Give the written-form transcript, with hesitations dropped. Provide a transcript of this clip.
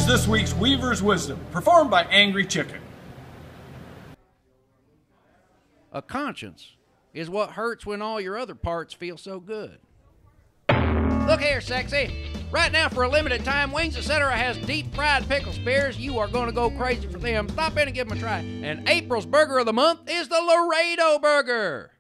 Here's this week's Weaver's Wisdom, performed by Angry Chicken. A conscience is what hurts when all your other parts feel so good. Look here, sexy. Right now, for a limited time, Wings Etc. has deep fried pickle spears. You are going to go crazy for them. Stop in and give them a try. And April's burger of the month is the Laredo Burger.